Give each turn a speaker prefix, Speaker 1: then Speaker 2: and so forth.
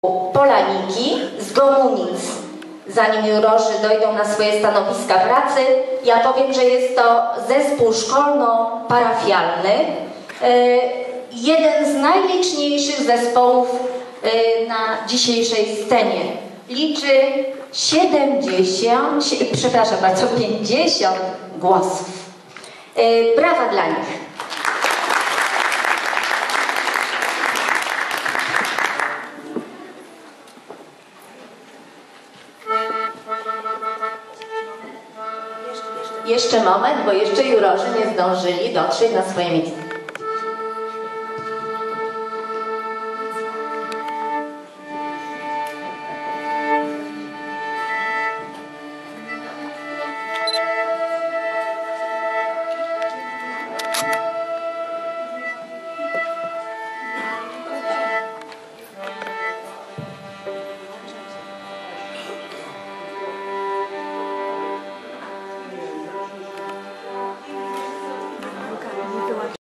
Speaker 1: Polaniki z Gomunic. Zanim jurorzy dojdą na swoje stanowiska pracy, ja powiem, że jest to zespół szkolno-parafialny. Jeden z najliczniejszych zespołów na dzisiejszej scenie. Liczy 50 głosów. Brawa dla nich. Jeszcze moment, bo jeszcze jurorzy nie zdążyli dotrzeć na swoje miejsce.